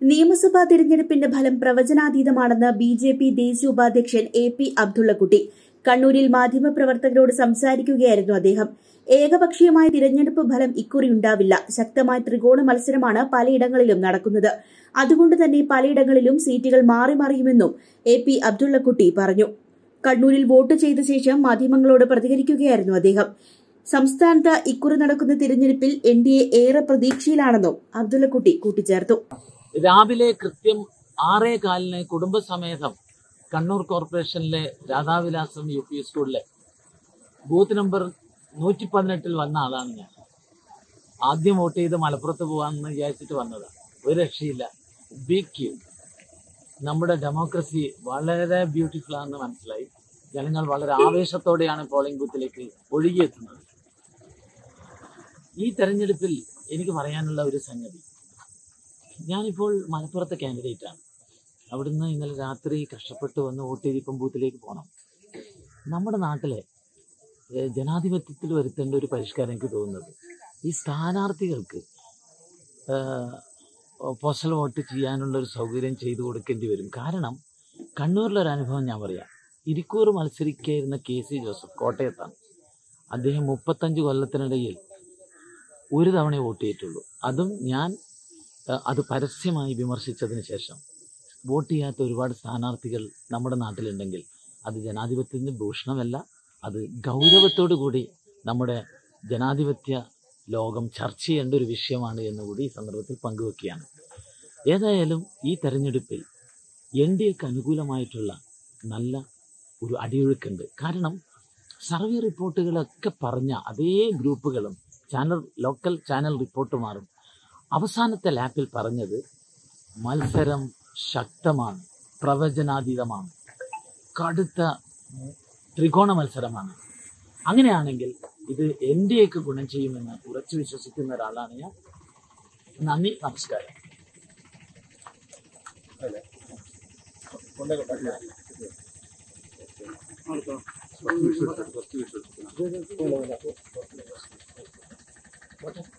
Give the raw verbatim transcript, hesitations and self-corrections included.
നിയമസഭാ തിരഞ്ഞെടുപ്പിന്റെ ഫലം പ്രവചനാതീതമാണെന്ന് ബി ജെ പി ദേശീയ ഉപാധ്യക്ഷൻ എ പി അബ്ദുള്ളക്കുട്ടി. കണ്ണൂരിൽ മാധ്യമപ്രവർത്തകരോട് സംസാരിക്കുകയായിരുന്നു അദ്ദേഹം. ഏകപക്ഷീയമായ തിരഞ്ഞെടുപ്പ് ഫലം ഇക്കുറിയുണ്ടാവില്ല. ശക്തമായ ത്രികോണ മത്സരമാണ് പലയിടങ്ങളിലും നടക്കുന്നത്. അതുകൊണ്ട് തന്നെ പലയിടങ്ങളിലും സീറ്റുകൾ മാറി മറിയുമെന്നും എ പി അബ്ദുള്ളക്കുട്ടി പറഞ്ഞു. കണ്ണൂരിൽ വോട്ട് ചെയ്ത ശേഷം മാധ്യമങ്ങളോട് പ്രതികരിക്കുകയായിരുന്നു അദ്ദേഹം. സംസ്ഥാനത്ത് ഇക്കുറി നടക്കുന്ന തിരഞ്ഞെടുപ്പിൽ എൻ ഡി എ ഏറെ പ്രതീക്ഷയിലാണെന്നും അബ്ദുള്ളക്കുട്ടി കൂട്ടിച്ചേർത്തു. രാവിലെ കൃത്യം ആറേ കാലിന് കുടുംബസമേതം കണ്ണൂർ കോർപ്പറേഷനിലെ രാധാവിലാസം യു പി സ്കൂളിലെ ബൂത്ത് നമ്പർ നൂറ്റി പതിനെട്ടിൽ വന്ന ആളാണ് ഞാൻ. ആദ്യം വോട്ട് ചെയ്ത് മലപ്പുറത്ത് പോകാമെന്ന് വിചാരിച്ചിട്ട് വന്നതാണ്. ഒരു രക്ഷയില്ല. Big queue. നമ്മുടെ ഡെമോക്രസി വളരെ ബ്യൂട്ടിഫുൾ ആണെന്ന് മനസ്സിലായി. ജനങ്ങൾ വളരെ ആവേശത്തോടെയാണ് പോളിംഗ് ബൂത്തിലേക്ക് ഒഴുകിയെത്തുന്നത്. ഈ തെരഞ്ഞെടുപ്പിൽ എനിക്ക് പറയാനുള്ള ഒരു സംഗതി, ഞാനിപ്പോൾ മലപ്പുറത്തെ കാൻഡിഡേറ്റാണ്. അവിടുന്ന് ഇന്നലെ രാത്രി കഷ്ടപ്പെട്ട് വന്ന് വോട്ട് ചെയ്തിപ്പം ബൂത്തിലേക്ക് പോകണം. നമ്മുടെ നാട്ടിലെ ജനാധിപത്യത്തിൽ വരുത്തേണ്ട ഒരു പരിഷ്കാരം എനിക്ക് തോന്നുന്നത്, ഈ സ്ഥാനാർത്ഥികൾക്ക് പോസ്റ്റൽ വോട്ട് ചെയ്യാനുള്ള ഒരു സൗകര്യം ചെയ്തു കൊടുക്കേണ്ടി വരും. കാരണം കണ്ണൂരിലൊരു അനുഭവം ഞാൻ പറയാം. ഇരിക്കൂർ മത്സരിക്കായിരുന്ന കെ സി ജോസഫ് കോട്ടയത്താണ്. അദ്ദേഹം മുപ്പത്തഞ്ച് കൊല്ലത്തിനിടയിൽ ഒരു തവണ വോട്ട് ചെയ്തിട്ടുള്ളൂ. അതും ഞാൻ അത് പരസ്യമായി വിമർശിച്ചതിന് ശേഷം. വോട്ട് ചെയ്യാത്ത ഒരുപാട് സ്ഥാനാർത്ഥികൾ നമ്മുടെ നാട്ടിലുണ്ടെങ്കിൽ അത് ജനാധിപത്യത്തിൻ്റെ ഭൂഷണമല്ല, അത് ഗൗരവത്തോടു കൂടി നമ്മുടെ ജനാധിപത്യ ലോകം ചർച്ച ചെയ്യേണ്ട ഒരു വിഷയമാണ് എന്നുകൂടി ഈ സന്ദർഭത്തിൽ പങ്കുവെക്കുകയാണ്. ഏതായാലും ഈ തെരഞ്ഞെടുപ്പിൽ എൻ ഡി എക്ക് അനുകൂലമായിട്ടുള്ള നല്ല ഒരു അടിയൊഴുക്കുണ്ട്. കാരണം സർവേ റിപ്പോർട്ടുകളൊക്കെ പറഞ്ഞ അതേ ഗ്രൂപ്പുകളും ചാനൽ ലോക്കൽ ചാനൽ റിപ്പോർട്ടുമാറും അവസാനത്തെ ലാപ്പിൽ പറഞ്ഞത് മത്സരം ശക്തമാണ്, പ്രവചനാതീതമാണ്, കടുത്ത ത്രികോണ മത്സരമാണ്. അങ്ങനെയാണെങ്കിൽ ഇത് എൻ ഡി എക്ക് ഗുണം ചെയ്യുമെന്ന് ഉറച്ചു വിശ്വസിക്കുന്ന ഒരാളാണ് ഞാൻ. നന്ദി, നമസ്കാരം. Okay.